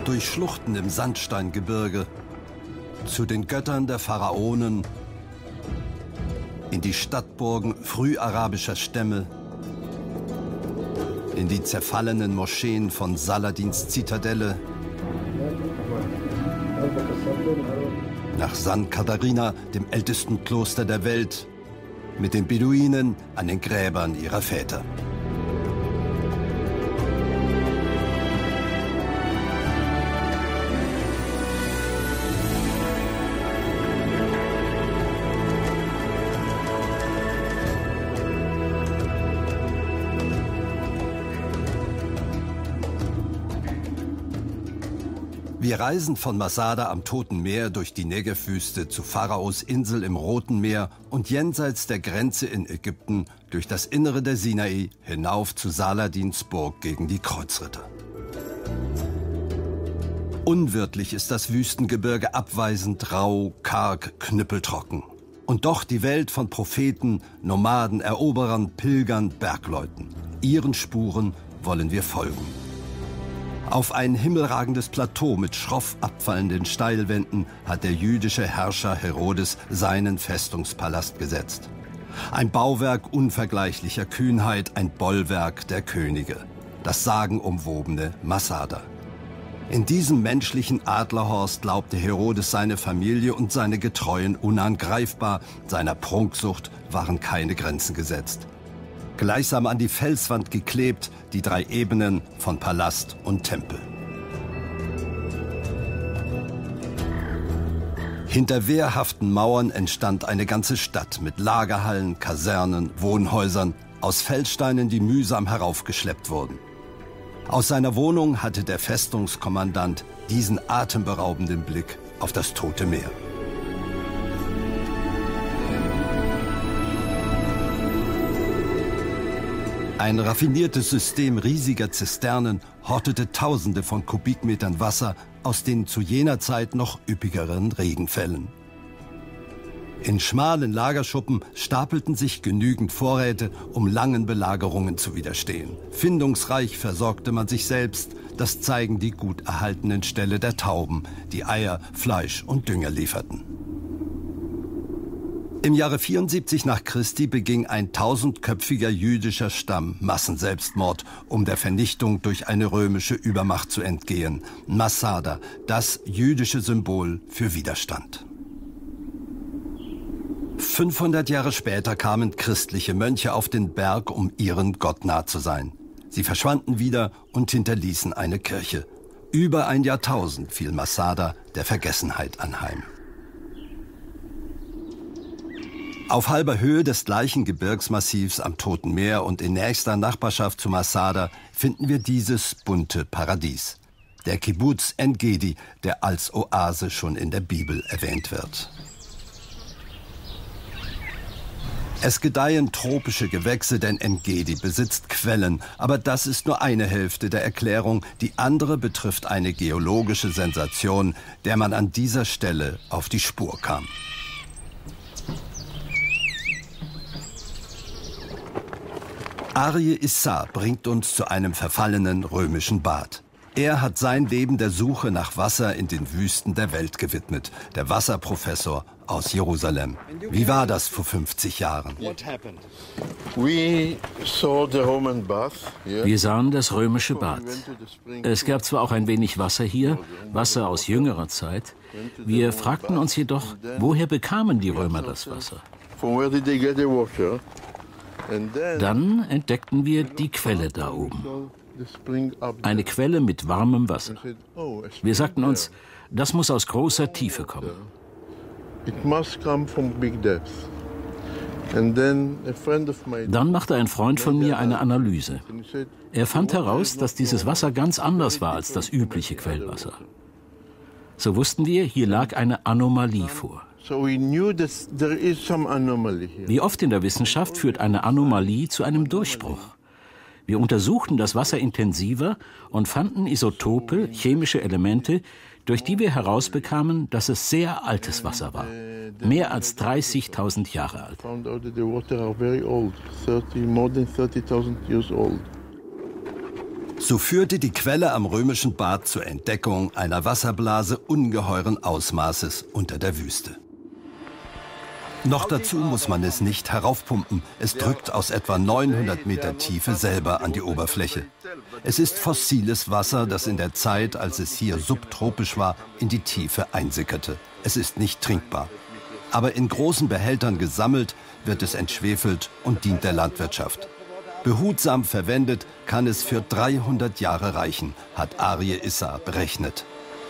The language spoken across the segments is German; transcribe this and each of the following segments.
durch Schluchten im Sandsteingebirge, zu den Göttern der Pharaonen, in die Stadtburgen früharabischer Stämme, in die zerfallenen Moscheen von Saladins Zitadelle, nach San Katharina, dem ältesten Kloster der Welt, mit den Beduinen an den Gräbern ihrer Väter. Wir reisen von Masada am Toten Meer durch die Negev-Wüste zu Pharaos Insel im Roten Meer und jenseits der Grenze in Ägypten durch das Innere der Sinai hinauf zu Saladins Burg gegen die Kreuzritter. Unwirtlich ist das Wüstengebirge abweisend, rau, karg, knüppeltrocken. Und doch die Welt von Propheten, Nomaden, Eroberern, Pilgern, Bergleuten. Ihren Spuren wollen wir folgen. Auf ein himmelragendes Plateau mit schroff abfallenden Steilwänden hat der jüdische Herrscher Herodes seinen Festungspalast gesetzt. Ein Bauwerk unvergleichlicher Kühnheit, ein Bollwerk der Könige. Das sagenumwobene Masada. In diesem menschlichen Adlerhorst glaubte Herodes seine Familie und seine Getreuen unangreifbar. Seiner Prunksucht waren keine Grenzen gesetzt. Gleichsam an die Felswand geklebt, die 3 Ebenen von Palast und Tempel. Hinter wehrhaften Mauern entstand eine ganze Stadt mit Lagerhallen, Kasernen, Wohnhäusern, aus Feldsteinen, die mühsam heraufgeschleppt wurden. Aus seiner Wohnung hatte der Festungskommandant diesen atemberaubenden Blick auf das Tote Meer. Ein raffiniertes System riesiger Zisternen hortete Tausende von Kubikmetern Wasser aus den zu jener Zeit noch üppigeren Regenfällen. In schmalen Lagerschuppen stapelten sich genügend Vorräte, um langen Belagerungen zu widerstehen. Findungsreich versorgte man sich selbst, das zeigen die gut erhaltenen Ställe der Tauben, die Eier, Fleisch und Dünger lieferten. Im Jahre 74 nach Christi beging ein 1000-köpfiger jüdischer Stamm Massenselbstmord, um der Vernichtung durch eine römische Übermacht zu entgehen. Masada, das jüdische Symbol für Widerstand. 500 Jahre später kamen christliche Mönche auf den Berg, um ihren Gott nah zu sein. Sie verschwanden wieder und hinterließen eine Kirche. Über ein Jahrtausend fiel Masada der Vergessenheit anheim. Auf halber Höhe des gleichen Gebirgsmassivs am Toten Meer und in nächster Nachbarschaft zu Masada finden wir dieses bunte Paradies. Der Kibbuz En-Gedi, der als Oase schon in der Bibel erwähnt wird. Es gedeihen tropische Gewächse, denn En-Gedi besitzt Quellen. Aber das ist nur eine Hälfte der Erklärung. Die andere betrifft eine geologische Sensation, der man an dieser Stelle auf die Spur kam. Arie Issa bringt uns zu einem verfallenen römischen Bad. Er hat sein Leben der Suche nach Wasser in den Wüsten der Welt gewidmet. Der Wasserprofessor aus Jerusalem. Wie war das vor 50 Jahren? Wir sahen das römische Bad. Es gab zwar auch ein wenig Wasser hier, Wasser aus jüngerer Zeit. Wir fragten uns jedoch, woher bekamen die Römer das Wasser? Dann entdeckten wir die Quelle da oben. Eine Quelle mit warmem Wasser. Wir sagten uns, das muss aus großer Tiefe kommen. Dann machte ein Freund von mir eine Analyse. Er fand heraus, dass dieses Wasser ganz anders war als das übliche Quellwasser. So wussten wir, hier lag eine Anomalie vor. Wie oft in der Wissenschaft führt eine Anomalie zu einem Durchbruch. Wir untersuchten das Wasser intensiver und fanden Isotope, chemische Elemente, durch die wir herausbekamen, dass es sehr altes Wasser war. Mehr als 30.000 Jahre alt. So führte die Quelle am römischen Bad zur Entdeckung einer Wasserblase ungeheuren Ausmaßes unter der Wüste. Noch dazu muss man es nicht heraufpumpen. Es drückt aus etwa 900 Meter Tiefe selber an die Oberfläche. Es ist fossiles Wasser, das in der Zeit, als es hier subtropisch war, in die Tiefe einsickerte. Es ist nicht trinkbar. Aber in großen Behältern gesammelt, wird es entschwefelt und dient der Landwirtschaft. Behutsam verwendet kann es für 300 Jahre reichen, hat Arie Issa berechnet.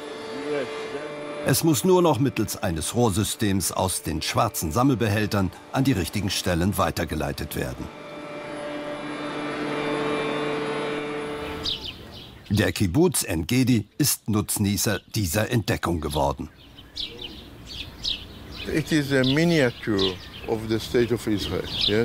Es muss nur noch mittels eines Rohrsystems aus den schwarzen Sammelbehältern an die richtigen Stellen weitergeleitet werden. Der Kibbuz En-Gedi ist Nutznießer dieser Entdeckung geworden. It is a miniature of the state of Israel, yes?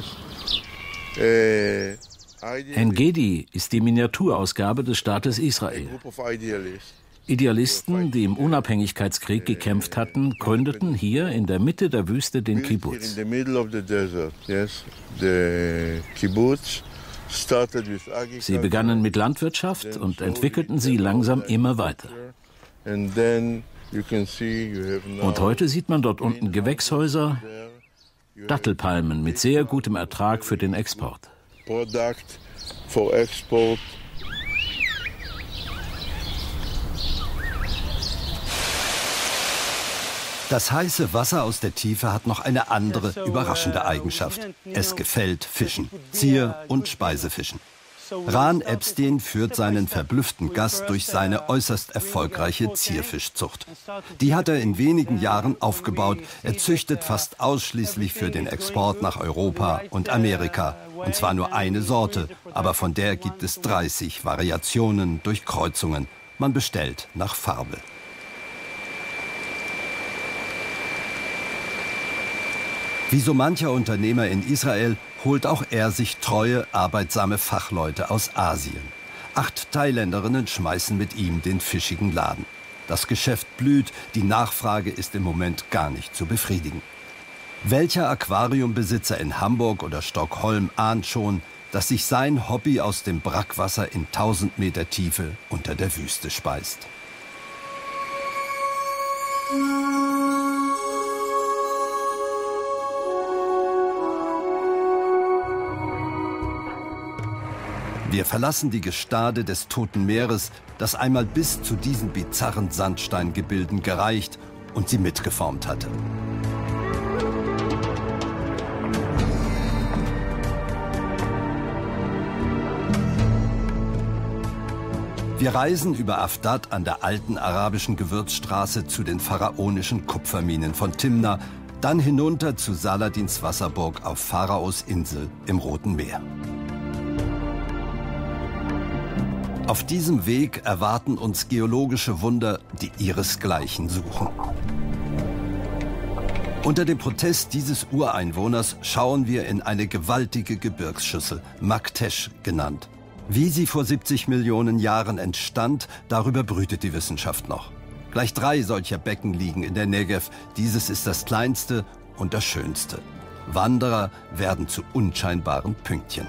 En-Gedi ist die Miniaturausgabe des Staates Israel. Idealisten, die im Unabhängigkeitskrieg gekämpft hatten, gründeten hier in der Mitte der Wüste den Kibbuz. Sie begannen mit Landwirtschaft und entwickelten sie langsam immer weiter. Und heute sieht man dort unten Gewächshäuser, Dattelpalmen mit sehr gutem Ertrag für den Export. Das heiße Wasser aus der Tiefe hat noch eine andere, überraschende Eigenschaft. Es gefällt Fischen, Zier- und Speisefischen. Ran Epstein führt seinen verblüfften Gast durch seine äußerst erfolgreiche Zierfischzucht. Die hat er in wenigen Jahren aufgebaut. Er züchtet fast ausschließlich für den Export nach Europa und Amerika. Und zwar nur eine Sorte, aber von der gibt es 30 Variationen durch Kreuzungen. Man bestellt nach Farbe. Wie so mancher Unternehmer in Israel holt auch er sich treue, arbeitsame Fachleute aus Asien. 8 Thailänderinnen schmeißen mit ihm den fischigen Laden. Das Geschäft blüht, die Nachfrage ist im Moment gar nicht zu befriedigen. Welcher Aquariumbesitzer in Hamburg oder Stockholm ahnt schon, dass sich sein Hobby aus dem Brackwasser in 1000 Meter Tiefe unter der Wüste speist? Wir verlassen die Gestade des Toten Meeres, das einmal bis zu diesen bizarren Sandsteingebilden gereicht und sie mitgeformt hatte. Wir reisen über Afdat an der alten arabischen Gewürzstraße zu den pharaonischen Kupferminen von Timna, dann hinunter zu Saladins Wasserburg auf Pharaos Insel im Roten Meer. Auf diesem Weg erwarten uns geologische Wunder, die ihresgleichen suchen. Unter dem Protest dieses Ureinwohners schauen wir in eine gewaltige Gebirgsschüssel, Maktesch genannt. Wie sie vor 70 Millionen Jahren entstand, darüber brütet die Wissenschaft noch. Gleich 3 solcher Becken liegen in der Negev. Dieses ist das kleinste und das schönste. Wanderer werden zu unscheinbaren Pünktchen.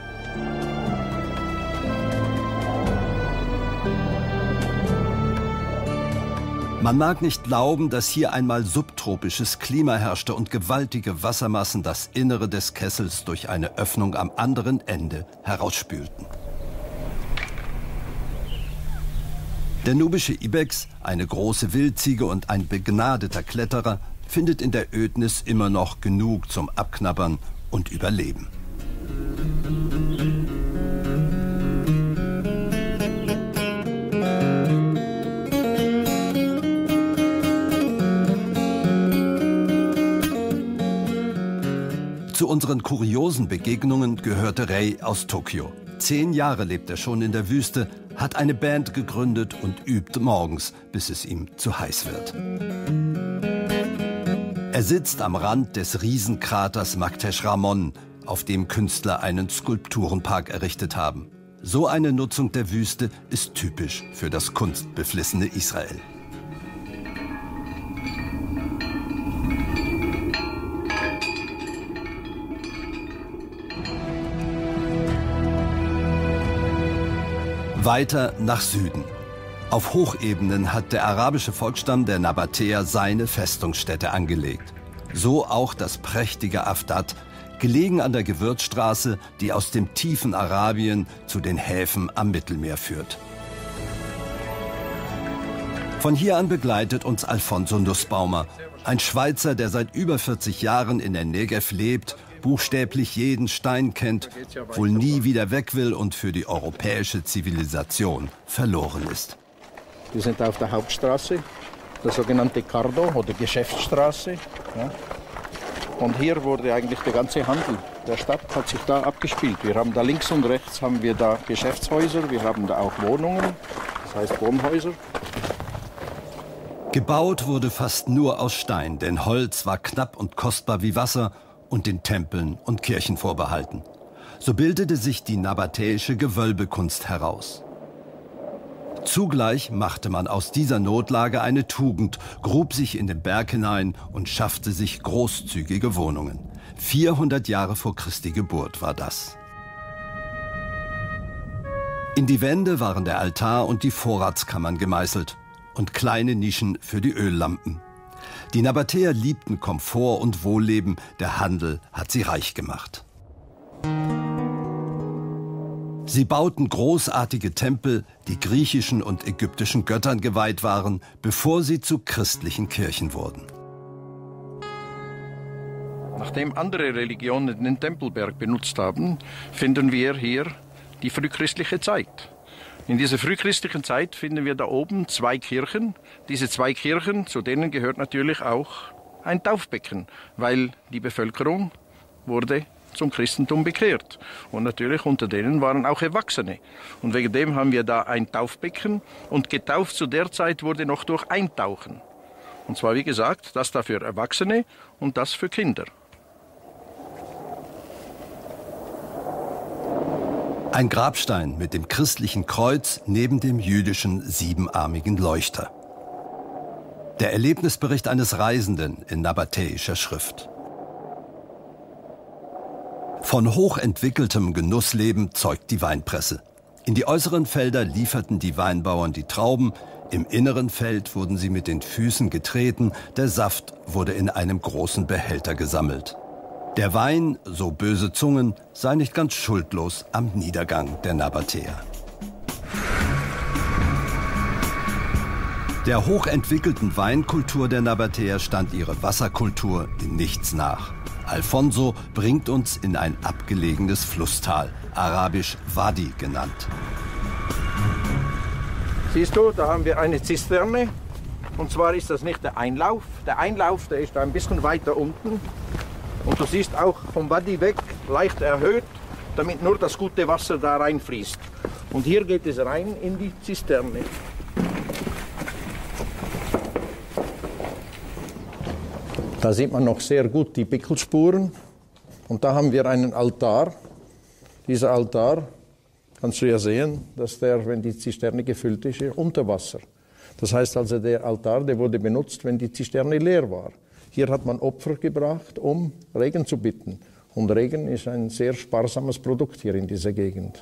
Man mag nicht glauben, dass hier einmal subtropisches Klima herrschte und gewaltige Wassermassen das Innere des Kessels durch eine Öffnung am anderen Ende herausspülten. Der nubische Ibex, eine große Wildziege und ein begnadeter Kletterer, findet in der Ödnis immer noch genug zum Abknabbern und Überleben. Zu unseren kuriosen Begegnungen gehörte Rei aus Tokio. 10 Jahre lebt er schon in der Wüste, hat eine Band gegründet und übt morgens, bis es ihm zu heiß wird. Er sitzt am Rand des Riesenkraters Maktesh Ramon, auf dem Künstler einen Skulpturenpark errichtet haben. So eine Nutzung der Wüste ist typisch für das kunstbeflissene Israel. Weiter nach Süden. Auf Hochebenen hat der arabische Volksstamm der Nabatäer seine Festungsstätte angelegt. So auch das prächtige Afdat, gelegen an der Gewürzstraße, die aus dem tiefen Arabien zu den Häfen am Mittelmeer führt. Von hier an begleitet uns Alfonso Nussbaumer, ein Schweizer, der seit über 40 Jahren in der Negev lebt, buchstäblich jeden Stein kennt, wohl nie wieder weg will und für die europäische Zivilisation verloren ist. Wir sind auf der Hauptstraße, der sogenannte Cardo oder Geschäftsstraße. Ja. Und hier wurde eigentlich der ganze Handel der Stadt hat sich da abgespielt. Wir haben da links und rechts haben wir da Geschäftshäuser, wir haben da auch Wohnungen, das heißt Wohnhäuser. Gebaut wurde fast nur aus Stein, denn Holz war knapp und kostbar wie Wasser und den Tempeln und Kirchen vorbehalten. So bildete sich die nabatäische Gewölbekunst heraus. Zugleich machte man aus dieser Notlage eine Tugend, grub sich in den Berg hinein und schaffte sich großzügige Wohnungen. 400 Jahre vor Christi Geburt war das. In die Wände waren der Altar und die Vorratskammern gemeißelt und kleine Nischen für die Öllampen. Die Nabatäer liebten Komfort und Wohlleben, der Handel hat sie reich gemacht. Sie bauten großartige Tempel, die griechischen und ägyptischen Göttern geweiht waren, bevor sie zu christlichen Kirchen wurden. Nachdem andere Religionen den Tempelberg benutzt haben, finden wir hier die frühchristliche Zeit. In dieser frühchristlichen Zeit finden wir da oben 2 Kirchen. Diese 2 Kirchen, zu denen gehört natürlich auch ein Taufbecken, weil die Bevölkerung wurde zum Christentum bekehrt. Und natürlich unter denen waren auch Erwachsene. Und wegen dem haben wir da ein Taufbecken. Und getauft zu der Zeit wurde noch durch Eintauchen. Und zwar, wie gesagt, das da für Erwachsene und das für Kinder. Ein Grabstein mit dem christlichen Kreuz neben dem jüdischen 7-armigen Leuchter. Der Erlebnisbericht eines Reisenden in nabatäischer Schrift. Von hochentwickeltem Genussleben zeugt die Weinpresse. In die äußeren Felder lieferten die Weinbauern die Trauben, im inneren Feld wurden sie mit den Füßen getreten, der Saft wurde in einem großen Behälter gesammelt. Der Wein, so böse Zungen, sei nicht ganz schuldlos am Niedergang der Nabatäer. Der hochentwickelten Weinkultur der Nabatäer stand ihre Wasserkultur in nichts nach. Alfonso bringt uns in ein abgelegenes Flusstal, arabisch Wadi genannt. Siehst du, da haben wir eine Zisterne. Und zwar ist das nicht der Einlauf. Der Einlauf, der ist da ein bisschen weiter unten. Und du siehst auch vom Wadi weg leicht erhöht, damit nur das gute Wasser da reinfließt. Und hier geht es rein in die Zisterne. Da sieht man noch sehr gut die Pickelspuren. Und da haben wir einen Altar. Dieser Altar, kannst du ja sehen, dass der, wenn die Zisterne gefüllt ist, unter Wasser. Das heißt also, der Altar, der wurde benutzt, wenn die Zisterne leer war. Hier hat man Opfer gebracht, um Regen zu bitten. Und Regen ist ein sehr sparsames Produkt hier in dieser Gegend.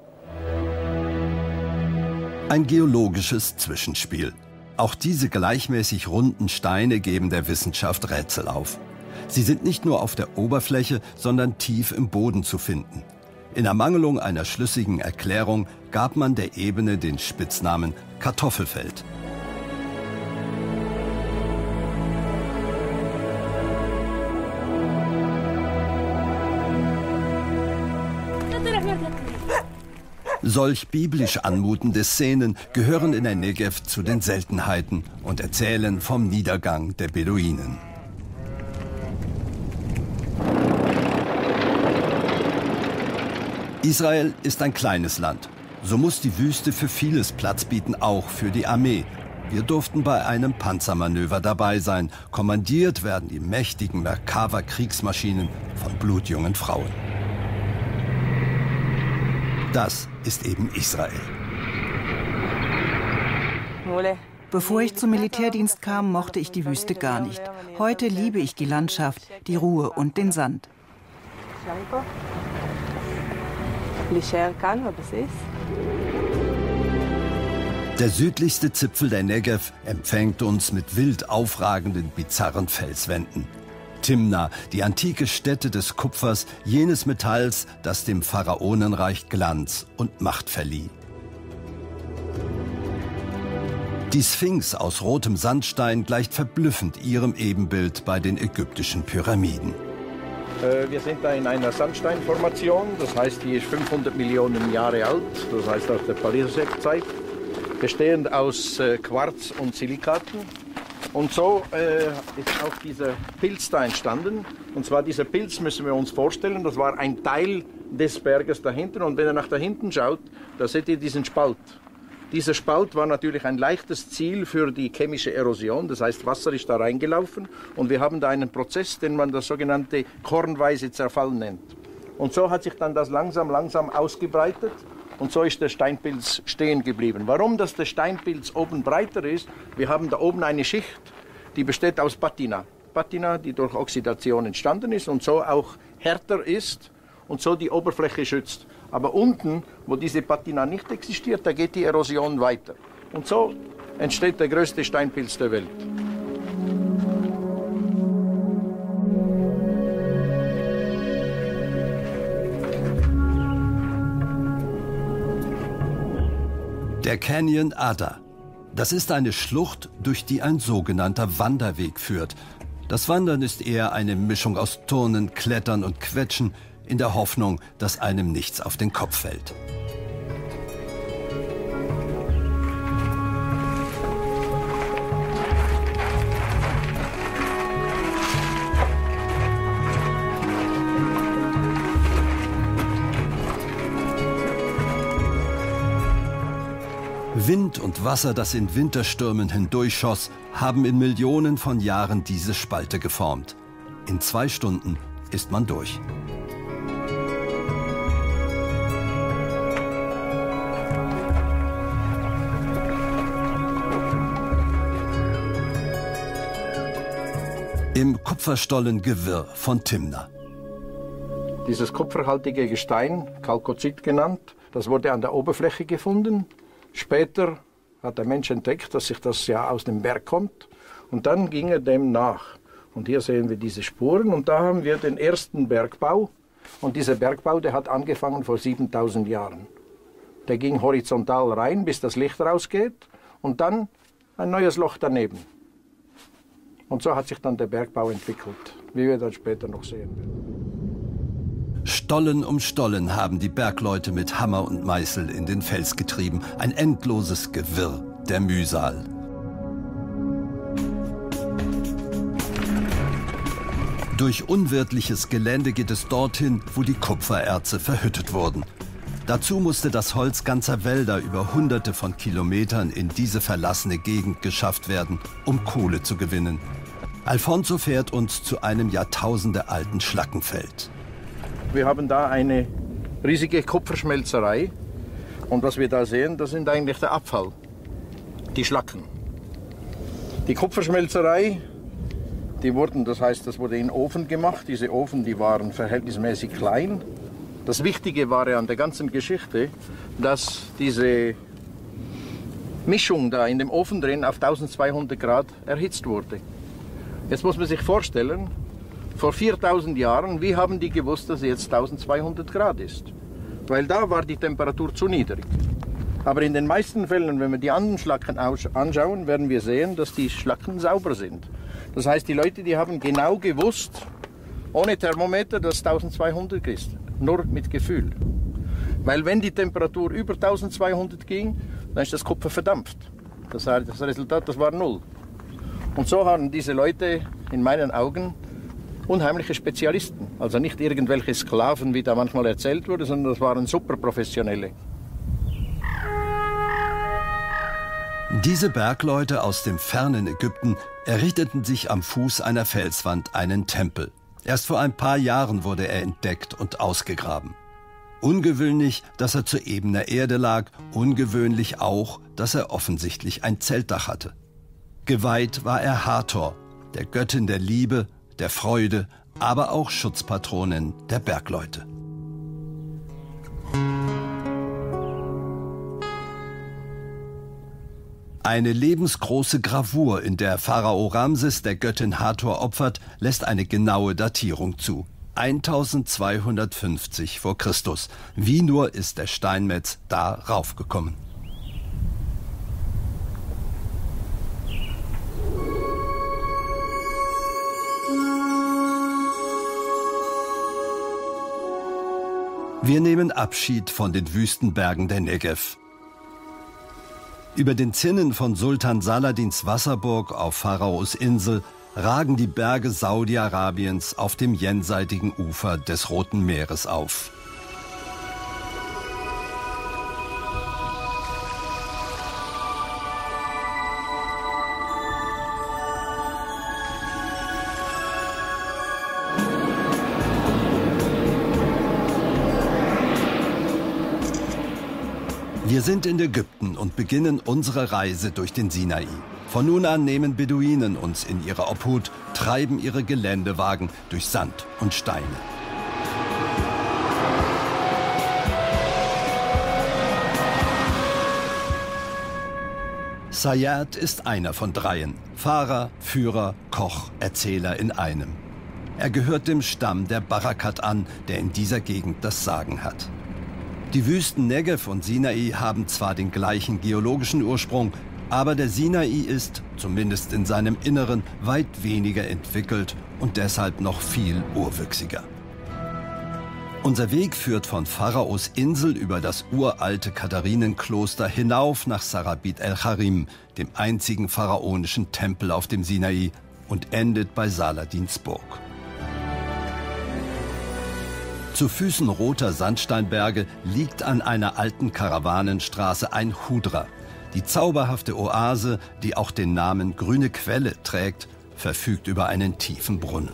Ein geologisches Zwischenspiel. Auch diese gleichmäßig runden Steine geben der Wissenschaft Rätsel auf. Sie sind nicht nur auf der Oberfläche, sondern tief im Boden zu finden. In Ermangelung einer schlüssigen Erklärung gab man der Ebene den Spitznamen Kartoffelfeld. Solch biblisch anmutende Szenen gehören in der Negev zu den Seltenheiten und erzählen vom Niedergang der Beduinen. Israel ist ein kleines Land. So muss die Wüste für vieles Platz bieten, auch für die Armee. Wir durften bei einem Panzermanöver dabei sein. Kommandiert werden die mächtigen Merkava-Kriegsmaschinen von blutjungen Frauen. Das ist eben Israel. Bevor ich zum Militärdienst kam, mochte ich die Wüste gar nicht. Heute liebe ich die Landschaft, die Ruhe und den Sand. להישאר כאן בבסיס. Der südlichste Zipfel der Negev empfängt uns mit wild aufragenden, bizarren Felswänden. Timna, die antike Stätte des Kupfers, jenes Metalls, das dem Pharaonenreich Glanz und Macht verlieh. Die Sphinx aus rotem Sandstein gleicht verblüffend ihrem Ebenbild bei den ägyptischen Pyramiden. Wir sind da in einer Sandsteinformation, das heißt, die ist 500 Millionen Jahre alt, das heißt aus der Paleozoik-Zeit, bestehend aus Quarz und Silikaten. Und so ist auch dieser Pilz da entstanden. Und zwar dieser Pilz müssen wir uns vorstellen, das war ein Teil des Berges dahinter. Und wenn ihr nach da hinten schaut, da seht ihr diesen Spalt. Dieser Spalt war natürlich ein leichtes Ziel für die chemische Erosion, das heißt, Wasser ist da reingelaufen und wir haben da einen Prozess, den man das sogenannte kornweise Zerfall nennt. Und so hat sich dann das langsam ausgebreitet und so ist der Steinpilz stehen geblieben. Warum dass der Steinpilz oben breiter ist? Wir haben da oben eine Schicht, die besteht aus Patina. Patina, die durch Oxidation entstanden ist und so auch härter ist und so die Oberfläche schützt. Aber unten, wo diese Patina nicht existiert, da geht die Erosion weiter. Und so entsteht der größte Steinpilz der Welt. Der Canyon Adda. Das ist eine Schlucht, durch die ein sogenannter Wanderweg führt. Das Wandern ist eher eine Mischung aus Turnen, Klettern und Quetschen, in der Hoffnung, dass einem nichts auf den Kopf fällt. Wind und Wasser, das in Winterstürmen hindurchschoss, haben in Millionen von Jahren diese Spalte geformt. In 2 Stunden ist man durch. Im Kupferstollengewirr von Timna. Dieses kupferhaltige Gestein, Chalkozit genannt, das wurde an der Oberfläche gefunden. Später hat der Mensch entdeckt, dass sich das ja aus dem Berg kommt. Und dann ging er dem nach. Und hier sehen wir diese Spuren. Und da haben wir den ersten Bergbau. Und dieser Bergbau, der hat angefangen vor 7000 Jahren. Der ging horizontal rein, bis das Licht rausgeht. Und dann ein neues Loch daneben. Und so hat sich dann der Bergbau entwickelt, wie wir dann später noch sehen werden. Stollen um Stollen haben die Bergleute mit Hammer und Meißel in den Fels getrieben. Ein endloses Gewirr der Mühsal. Durch unwirtliches Gelände geht es dorthin, wo die Kupfererze verhüttet wurden. Dazu musste das Holz ganzer Wälder über Hunderte von Kilometern in diese verlassene Gegend geschafft werden, um Kohle zu gewinnen. Alfonso fährt uns zu einem jahrtausendealten Schlackenfeld. Wir haben da eine riesige Kupferschmelzerei und was wir da sehen, das sind eigentlich der Abfall, die Schlacken. Die Kupferschmelzerei, das wurde in Ofen gemacht. Diese Ofen, die waren verhältnismäßig klein. Das Wichtige war ja an der ganzen Geschichte, dass diese Mischung da in dem Ofen drin auf 1200 Grad erhitzt wurde. Jetzt muss man sich vorstellen, vor 4000 Jahren, wie haben die gewusst, dass es jetzt 1200 Grad ist? Weil da war die Temperatur zu niedrig. Aber in den meisten Fällen, wenn wir die anderen Schlacken anschauen, werden wir sehen, dass die Schlacken sauber sind. Das heißt, die Leute, die haben genau gewusst, ohne Thermometer, dass es 1200 ist. Nur mit Gefühl. Weil wenn die Temperatur über 1200 ging, dann ist das Kupfer verdampft. Das Resultat, das war 0. Und so haben diese Leute in meinen Augen unheimliche Spezialisten. Also nicht irgendwelche Sklaven, wie da manchmal erzählt wurde, sondern das waren Superprofessionelle. Diese Bergleute aus dem fernen Ägypten errichteten sich am Fuß einer Felswand einen Tempel. Erst vor ein paar Jahren wurde er entdeckt und ausgegraben. Ungewöhnlich, dass er zu ebener Erde lag, ungewöhnlich auch, dass er offensichtlich ein Zeltdach hatte. Geweiht war er Hathor, der Göttin der Liebe, der Freude, aber auch Schutzpatronin der Bergleute. Eine lebensgroße Gravur, in der Pharao Ramses der Göttin Hathor opfert, lässt eine genaue Datierung zu. 1250 vor Christus. Wie nur ist der Steinmetz da raufgekommen. Wir nehmen Abschied von den Wüstenbergen der Negev. Über den Zinnen von Sultan Saladins Wasserburg auf Pharaos Insel ragen die Berge Saudi-Arabiens auf dem jenseitigen Ufer des Roten Meeres auf. Wir sind in Ägypten und beginnen unsere Reise durch den Sinai. Von nun an nehmen Beduinen uns in ihre Obhut, treiben ihre Geländewagen durch Sand und Steine. Sayyad ist einer von dreien. Fahrer, Führer, Koch, Erzähler in einem. Er gehört dem Stamm der Barakat an, der in dieser Gegend das Sagen hat. Die Wüsten Negev und Sinai haben zwar den gleichen geologischen Ursprung, aber der Sinai ist, zumindest in seinem Inneren, weit weniger entwickelt und deshalb noch viel urwüchsiger. Unser Weg führt von Pharaos Insel über das uralte Katharinenkloster hinauf nach Sarabit el-Charim, dem einzigen pharaonischen Tempel auf dem Sinai, und endet bei Saladins Burg. Zu Füßen roter Sandsteinberge liegt an einer alten Karawanenstraße ein Hudra. Die zauberhafte Oase, die auch den Namen Grüne Quelle trägt, verfügt über einen tiefen Brunnen.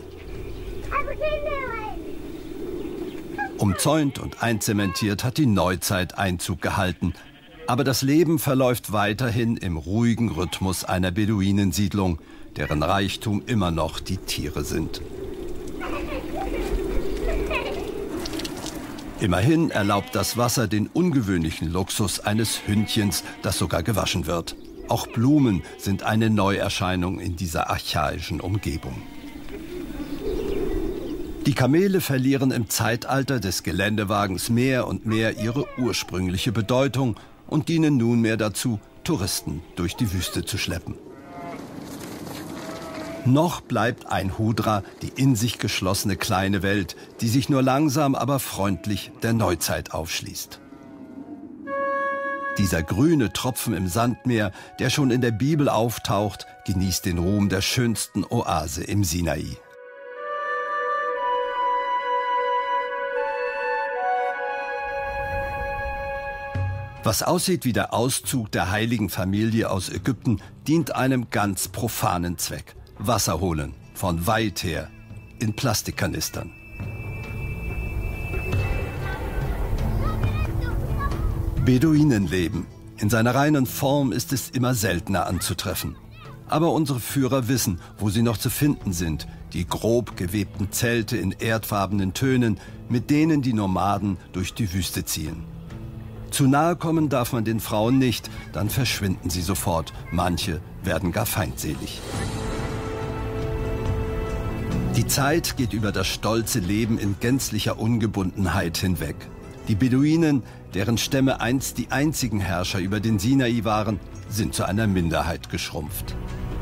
Umzäunt und einzementiert hat die Neuzeit Einzug gehalten. Aber das Leben verläuft weiterhin im ruhigen Rhythmus einer Beduinensiedlung, deren Reichtum immer noch die Tiere sind. Immerhin erlaubt das Wasser den ungewöhnlichen Luxus eines Hündchens, das sogar gewaschen wird. Auch Blumen sind eine Neuerscheinung in dieser archaischen Umgebung. Die Kamele verlieren im Zeitalter des Geländewagens mehr und mehr ihre ursprüngliche Bedeutung und dienen nunmehr dazu, Touristen durch die Wüste zu schleppen. Noch bleibt ein Hudra die in sich geschlossene kleine Welt, die sich nur langsam, aber freundlich der Neuzeit aufschließt. Dieser grüne Tropfen im Sandmeer, der schon in der Bibel auftaucht, genießt den Ruhm der schönsten Oase im Sinai. Was aussieht wie der Auszug der heiligen Familie aus Ägypten, dient einem ganz profanen Zweck. Wasser holen, von weit her, in Plastikkanistern. Beduinenleben. In seiner reinen Form ist es immer seltener anzutreffen. Aber unsere Führer wissen, wo sie noch zu finden sind. Die grob gewebten Zelte in erdfarbenen Tönen, mit denen die Nomaden durch die Wüste ziehen. Zu nahe kommen darf man den Frauen nicht, dann verschwinden sie sofort. Manche werden gar feindselig. Die Zeit geht über das stolze Leben in gänzlicher Ungebundenheit hinweg. Die Beduinen, deren Stämme einst die einzigen Herrscher über den Sinai waren, sind zu einer Minderheit geschrumpft.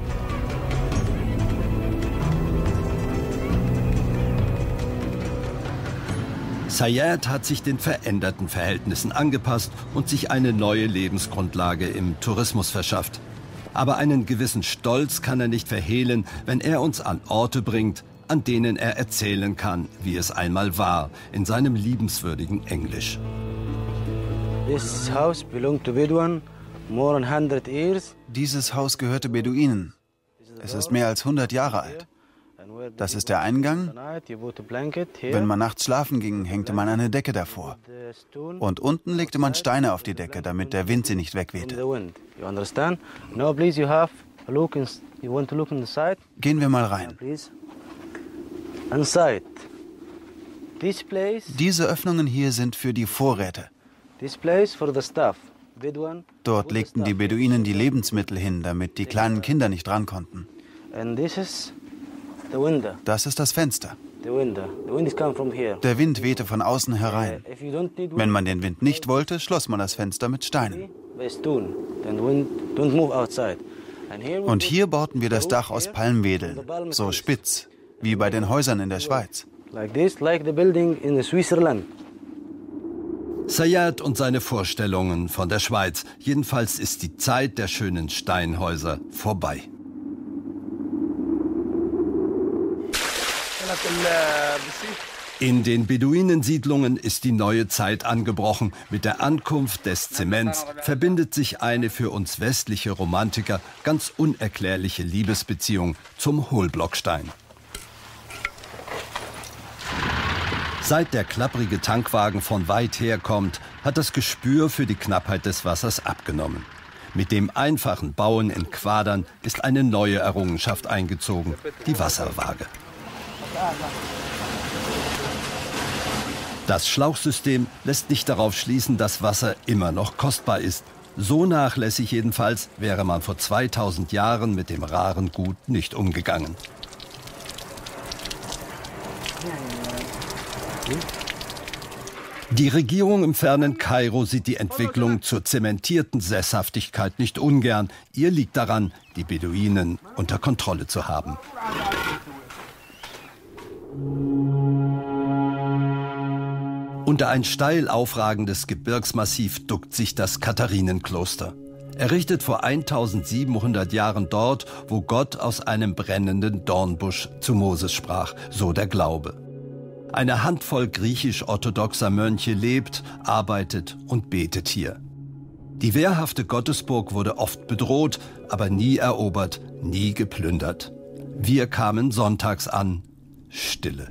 Sayyad hat sich den veränderten Verhältnissen angepasst und sich eine neue Lebensgrundlage im Tourismus verschafft. Aber einen gewissen Stolz kann er nicht verhehlen, wenn er uns an Orte bringt, an denen er erzählen kann, wie es einmal war, in seinem liebenswürdigen Englisch. Dieses Haus gehörte Beduinen. Es ist mehr als 100 Jahre alt. Das ist der Eingang. Wenn man nachts schlafen ging, hängte man eine Decke davor. Und unten legte man Steine auf die Decke, damit der Wind sie nicht wegwehte. Gehen wir mal rein. Diese Öffnungen hier sind für die Vorräte. Dort legten die Beduinen die Lebensmittel hin, damit die kleinen Kinder nicht ran konnten. Das ist das Fenster. Der Wind wehte von außen herein. Wenn man den Wind nicht wollte, schloss man das Fenster mit Steinen. Und hier bauten wir das Dach aus Palmwedeln, so spitz, wie bei den Häusern in der Schweiz. Sayed und seine Vorstellungen von der Schweiz. Jedenfalls ist die Zeit der schönen Steinhäuser vorbei. In den Beduinensiedlungen ist die neue Zeit angebrochen. Mit der Ankunft des Zements verbindet sich eine für uns westliche Romantiker ganz unerklärliche Liebesbeziehung zum Hohlblockstein. Seit der klapprige Tankwagen von weit her kommt, hat das Gespür für die Knappheit des Wassers abgenommen. Mit dem einfachen Bauen in Quadern ist eine neue Errungenschaft eingezogen, die Wasserwaage. Das Schlauchsystem lässt nicht darauf schließen, dass Wasser immer noch kostbar ist. So nachlässig jedenfalls wäre man vor 2000 Jahren mit dem raren Gut nicht umgegangen. Die Regierung im fernen Kairo sieht die Entwicklung zur zementierten Sesshaftigkeit nicht ungern. Ihr liegt daran, die Beduinen unter Kontrolle zu haben. Unter ein steil aufragendes Gebirgsmassiv duckt sich das Katharinenkloster. Errichtet vor 1700 Jahren dort, wo Gott aus einem brennenden Dornbusch zu Moses sprach, so der Glaube. Eine Handvoll griechisch-orthodoxer Mönche lebt, arbeitet und betet hier. Die wehrhafte Gottesburg wurde oft bedroht, aber nie erobert, nie geplündert. Wir kamen sonntags an, Stille.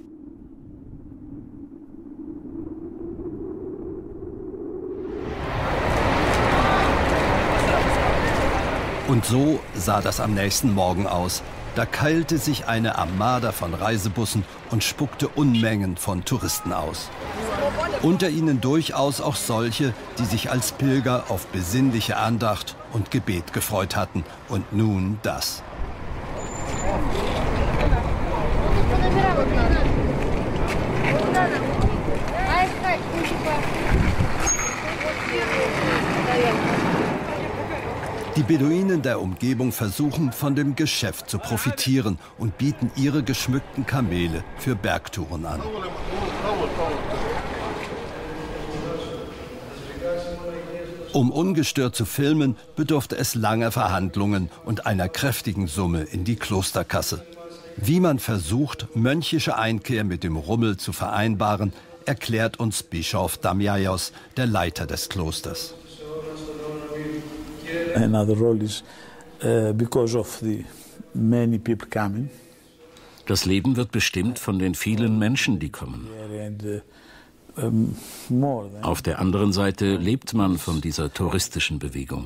Und so sah das am nächsten Morgen aus. Da keilte sich eine Armada von Reisebussen und spuckte Unmengen von Touristen aus. Unter ihnen durchaus auch solche, die sich als Pilger auf besinnliche Andacht und Gebet gefreut hatten. Und nun das. Die Beduinen der Umgebung versuchen, von dem Geschäft zu profitieren und bieten ihre geschmückten Kamele für Bergtouren an. Um ungestört zu filmen, bedurfte es langer Verhandlungen und einer kräftigen Summe in die Klosterkasse. Wie man versucht, mönchische Einkehr mit dem Rummel zu vereinbaren, erklärt uns Bischof Damiaios, der Leiter des Klosters. Another role is because of the many people coming. Das Leben wird bestimmt von den vielen Menschen, die kommen. Auf der anderen Seite lebt man von dieser touristischen Bewegung.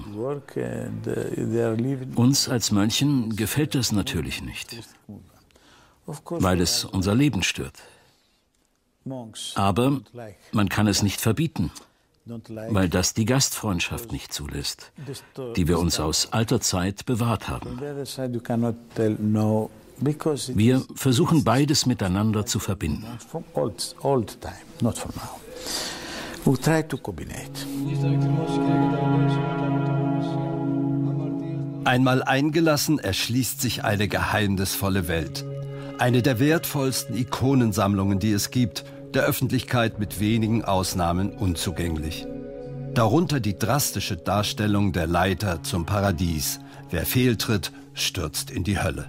Uns als Mönchen gefällt das natürlich nicht, weil es unser Leben stört. Aber man kann es nicht verbieten, weil das die Gastfreundschaft nicht zulässt, die wir uns aus alter Zeit bewahrt haben. Wir versuchen beides miteinander zu verbinden. Einmal eingelassen, erschließt sich eine geheimnisvolle Welt. Eine der wertvollsten Ikonensammlungen, die es gibt, der Öffentlichkeit mit wenigen Ausnahmen unzugänglich. Darunter die drastische Darstellung der Leiter zum Paradies. Wer fehltritt, stürzt in die Hölle.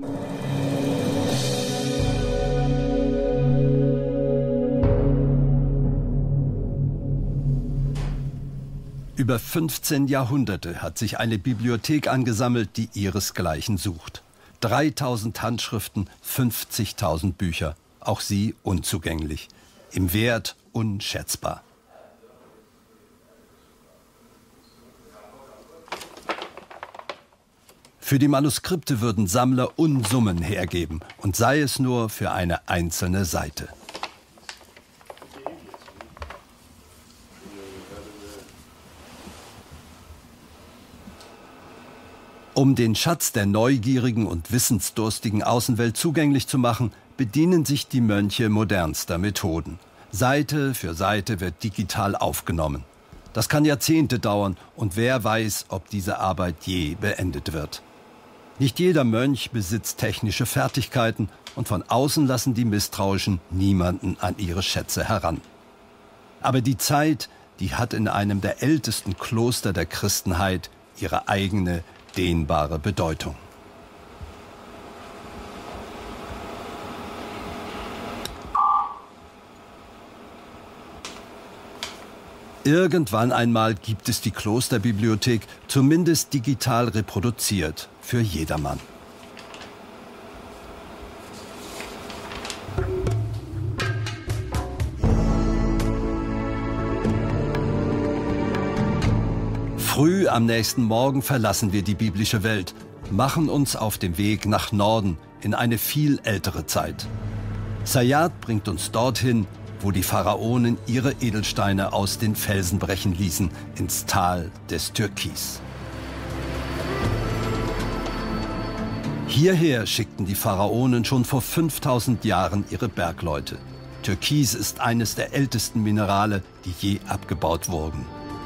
Über 15 Jahrhunderte hat sich eine Bibliothek angesammelt, die ihresgleichen sucht. 3000 Handschriften, 50.000 Bücher. Auch sie unzugänglich. Im Wert unschätzbar. Für die Manuskripte würden Sammler Unsummen hergeben, und sei es nur für eine einzelne Seite. Um den Schatz der neugierigen und wissensdurstigen Außenwelt zugänglich zu machen, bedienen sich die Mönche modernster Methoden. Seite für Seite wird digital aufgenommen. Das kann Jahrzehnte dauern und wer weiß, ob diese Arbeit je beendet wird. Nicht jeder Mönch besitzt technische Fertigkeiten und von außen lassen die Misstrauischen niemanden an ihre Schätze heran. Aber die Zeit, die hat in einem der ältesten Kloster der Christenheit ihre eigene, dehnbare Bedeutung. Irgendwann einmal gibt es die Klosterbibliothek zumindest digital reproduziert für jedermann. Früh am nächsten Morgen verlassen wir die biblische Welt, machen uns auf dem Weg nach Norden in eine viel ältere Zeit. Sayyad bringt uns dorthin, wo die Pharaonen ihre Edelsteine aus den Felsen brechen ließen, ins Tal des Türkis. Hierher schickten die Pharaonen schon vor 5000 Jahren ihre Bergleute. Türkis ist eines der ältesten Minerale, die je abgebaut wurden.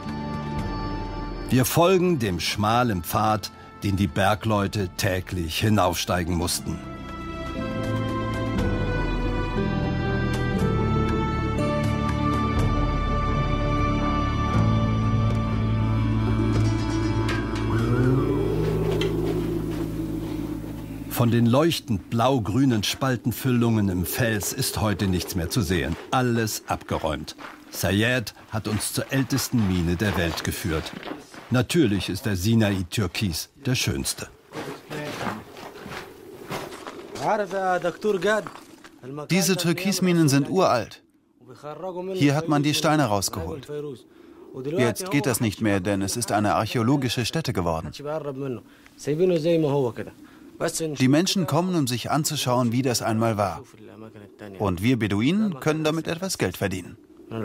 Wir folgen dem schmalen Pfad, den die Bergleute täglich hinaufsteigen mussten. Von den leuchtend blau-grünen Spaltenfüllungen im Fels ist heute nichts mehr zu sehen. Alles abgeräumt. Sayyad hat uns zur ältesten Mine der Welt geführt. Natürlich ist der Sinai Türkis der schönste. Diese Türkisminen sind uralt. Hier hat man die Steine rausgeholt. Jetzt geht das nicht mehr, denn es ist eine archäologische Stätte geworden. Die Menschen kommen, um sich anzuschauen, wie das einmal war. Und wir Beduinen können damit etwas Geld verdienen.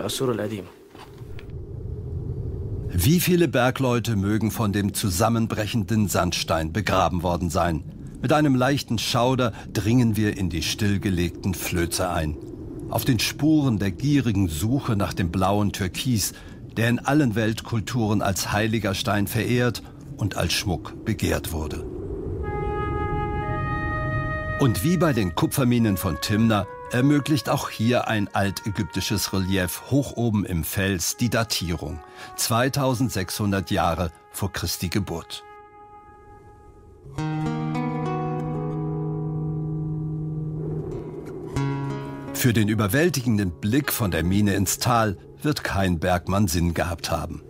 Wie viele Bergleute mögen von dem zusammenbrechenden Sandstein begraben worden sein? Mit einem leichten Schauder dringen wir in die stillgelegten Flöze ein. Auf den Spuren der gierigen Suche nach dem blauen Türkis, der in allen Weltkulturen als heiliger Stein verehrt und als Schmuck begehrt wurde. Und wie bei den Kupferminen von Timna ermöglicht auch hier ein altägyptisches Relief hoch oben im Fels die Datierung. 2600 Jahre vor Christi Geburt. Für den überwältigenden Blick von der Mine ins Tal wird kein Bergmann Sinn gehabt haben.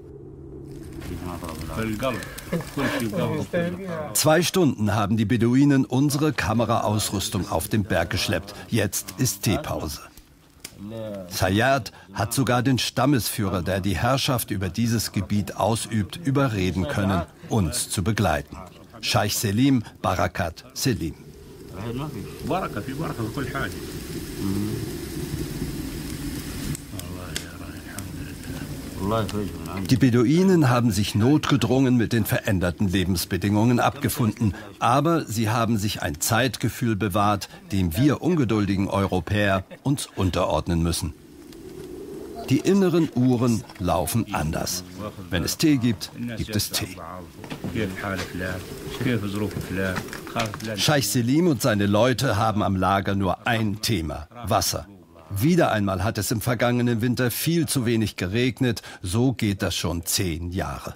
2 Stunden haben die Beduinen unsere Kameraausrüstung auf den Berg geschleppt. Jetzt ist Teepause. Sayyad hat sogar den Stammesführer, der die Herrschaft über dieses Gebiet ausübt, überreden können, uns zu begleiten. Scheich Selim Barakat Selim. Die Beduinen haben sich notgedrungen mit den veränderten Lebensbedingungen abgefunden, aber sie haben sich ein Zeitgefühl bewahrt, dem wir ungeduldigen Europäer uns unterordnen müssen. Die inneren Uhren laufen anders. Wenn es Tee gibt, gibt es Tee. Scheich Selim und seine Leute haben am Lager nur ein Thema: Wasser. Wieder einmal hat es im vergangenen Winter viel zu wenig geregnet. So geht das schon 10 Jahre.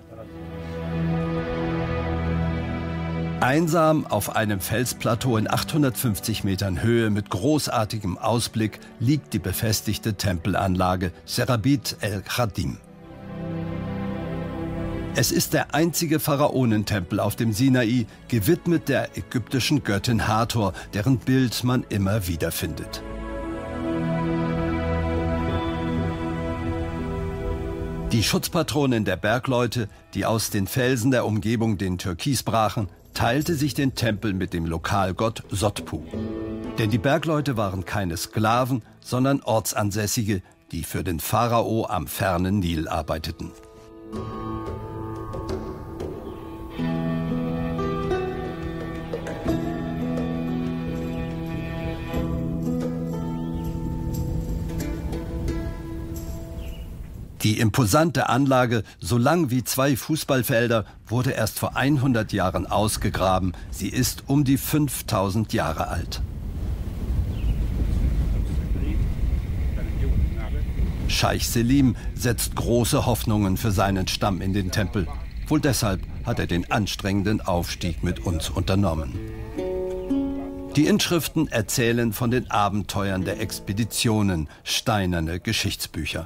Einsam auf einem Felsplateau in 850 Metern Höhe mit großartigem Ausblick liegt die befestigte Tempelanlage Serabit el-Khadim. Es ist der einzige Pharaonentempel auf dem Sinai, gewidmet der ägyptischen Göttin Hathor, deren Bild man immer wieder findet. Die Schutzpatronin der Bergleute, die aus den Felsen der Umgebung den Türkis brachen, teilte sich den Tempel mit dem Lokalgott Sotpu. Denn die Bergleute waren keine Sklaven, sondern Ortsansässige, die für den Pharao am fernen Nil arbeiteten. Die imposante Anlage, so lang wie 2 Fußballfelder, wurde erst vor 100 Jahren ausgegraben. Sie ist um die 5000 Jahre alt. Scheich Selim setzt große Hoffnungen für seinen Stamm in den Tempel. Wohl deshalb hat er den anstrengenden Aufstieg mit uns unternommen. Die Inschriften erzählen von den Abenteuern der Expeditionen, steinerne Geschichtsbücher.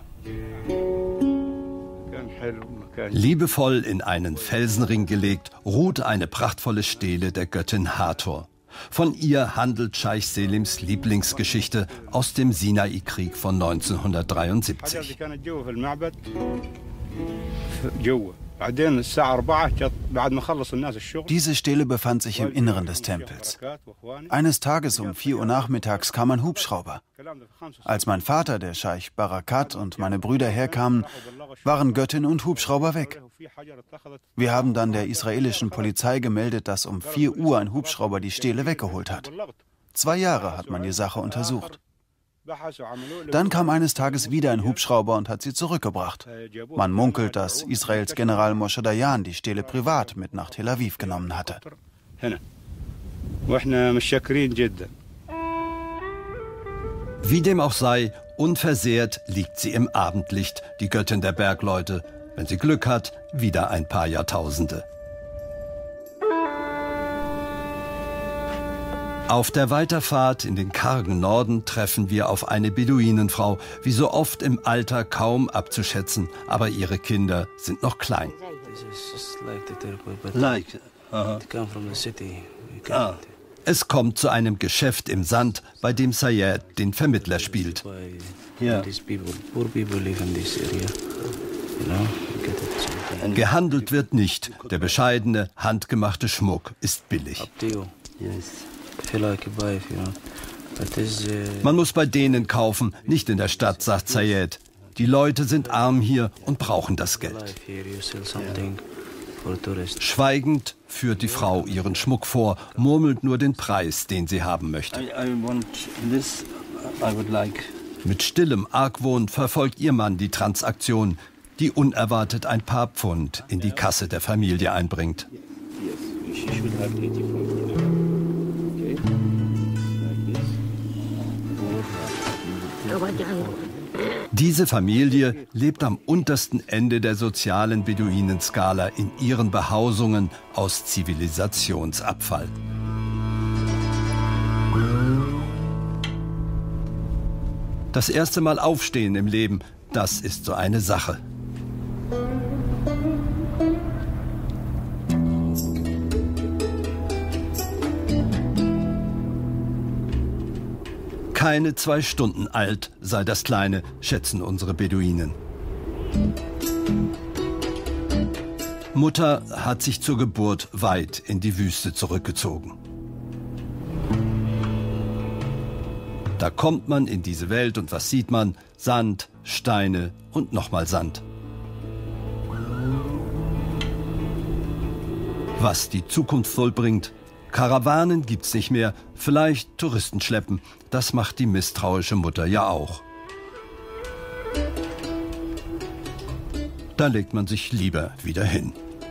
Liebevoll in einen Felsenring gelegt, ruht eine prachtvolle Stele der Göttin Hathor. Von ihr handelt Scheich Selims Lieblingsgeschichte aus dem Sinai-Krieg von 1973. Diese Stele befand sich im Inneren des Tempels. Eines Tages um 4 Uhr nachmittags kam ein Hubschrauber. Als mein Vater, der Scheich Barakat, und meine Brüder herkamen, waren Göttin und Hubschrauber weg. Wir haben dann der israelischen Polizei gemeldet, dass um 4 Uhr ein Hubschrauber die Stele weggeholt hat. 2 Jahre hat man die Sache untersucht. Dann kam eines Tages wieder ein Hubschrauber und hat sie zurückgebracht. Man munkelt, dass Israels General Moshe Dayan die Stele privat mit nach Tel Aviv genommen hatte. Wie dem auch sei, unversehrt liegt sie im Abendlicht, die Göttin der Bergleute. Wenn sie Glück hat, wieder ein paar Jahrtausende. Auf der Weiterfahrt in den kargen Norden treffen wir auf eine Beduinenfrau, wie so oft im Alter kaum abzuschätzen, aber ihre Kinder sind noch klein. Es kommt zu einem Geschäft im Sand, bei dem Sayed den Vermittler spielt. Gehandelt wird nicht, der bescheidene, handgemachte Schmuck ist billig. Man muss bei denen kaufen, nicht in der Stadt, sagt Sayed. Die Leute sind arm hier und brauchen das Geld. Schweigend führt die Frau ihren Schmuck vor, murmelt nur den Preis, den sie haben möchte. Mit stillem Argwohn verfolgt ihr Mann die Transaktion, die unerwartet ein paar Pfund in die Kasse der Familie einbringt. Diese Familie lebt am untersten Ende der sozialen Beduinenskala in ihren Behausungen aus Zivilisationsabfall. Das erste Mal aufstehen im Leben, das ist so eine Sache. Keine 2 Stunden alt sei das Kleine, schätzen unsere Beduinen. Mutter hat sich zur Geburt weit in die Wüste zurückgezogen. Da kommt man in diese Welt und was sieht man? Sand, Steine und nochmal Sand. Was die Zukunft vollbringt? Karawanen gibt's nicht mehr, vielleicht Touristen schleppen. Das macht die misstrauische Mutter ja auch. Da legt man sich lieber wieder hin.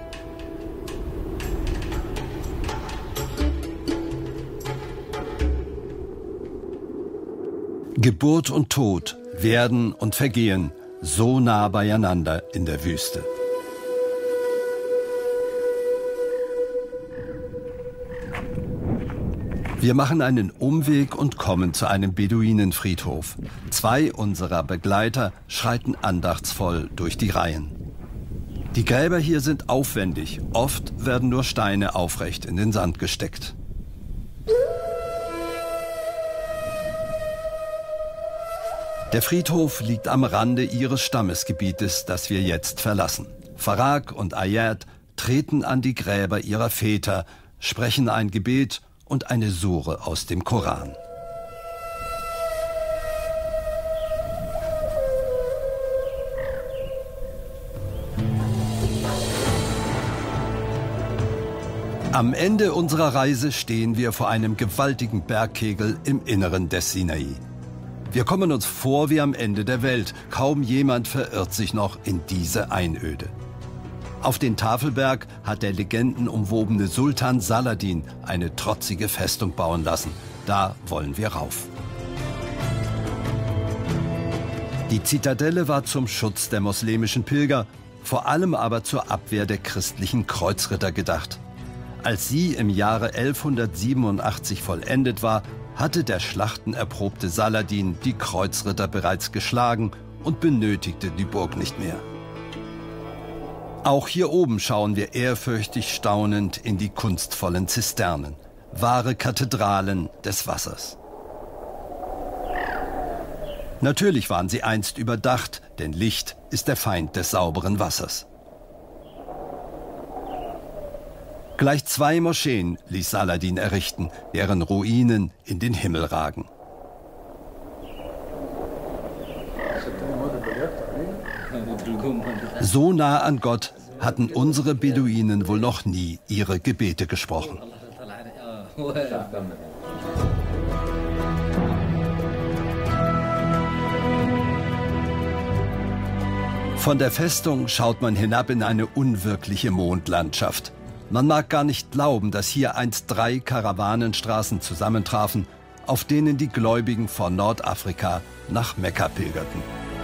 Geburt und Tod, Werden und Vergehen, so nah beieinander in der Wüste. Wir machen einen Umweg und kommen zu einem Beduinenfriedhof. 2 unserer Begleiter schreiten andachtsvoll durch die Reihen. Die Gräber hier sind aufwendig. Oft werden nur Steine aufrecht in den Sand gesteckt. Der Friedhof liegt am Rande ihres Stammesgebietes, das wir jetzt verlassen. Farag und Ayad treten an die Gräber ihrer Väter, sprechen ein Gebet und eine Sure aus dem Koran. Am Ende unserer Reise stehen wir vor einem gewaltigen Bergkegel im Inneren des Sinai. Wir kommen uns vor wie am Ende der Welt. Kaum jemand verirrt sich noch in diese Einöde. Auf den Tafelberg hat der legendenumwobene Sultan Saladin eine trotzige Festung bauen lassen. Da wollen wir rauf. Die Zitadelle war zum Schutz der moslemischen Pilger, vor allem aber zur Abwehr der christlichen Kreuzritter gedacht. Als sie im Jahre 1187 vollendet war, hatte der schlachtenerprobte Saladin die Kreuzritter bereits geschlagen und benötigte die Burg nicht mehr. Auch hier oben schauen wir ehrfürchtig staunend in die kunstvollen Zisternen, wahre Kathedralen des Wassers. Natürlich waren sie einst überdacht, denn Licht ist der Feind des sauberen Wassers. Gleich 2 Moscheen ließ Saladin errichten, deren Ruinen in den Himmel ragen. So nah an Gott hatten unsere Beduinen wohl noch nie ihre Gebete gesprochen. Von der Festung schaut man hinab in eine unwirkliche Mondlandschaft. Man mag gar nicht glauben, dass hier einst 3 Karawanenstraßen zusammentrafen, auf denen die Gläubigen von Nordafrika nach Mekka pilgerten.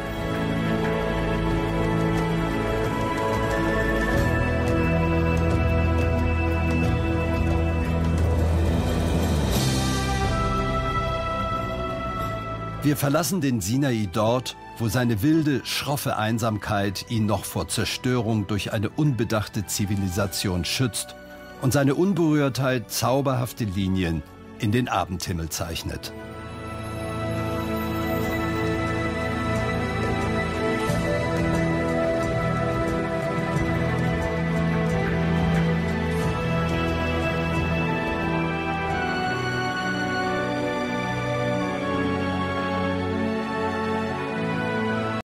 Wir verlassen den Sinai dort, wo seine wilde, schroffe Einsamkeit ihn noch vor Zerstörung durch eine unbedachte Zivilisation schützt und seine Unberührtheit zauberhafte Linien in den Abendhimmel zeichnet.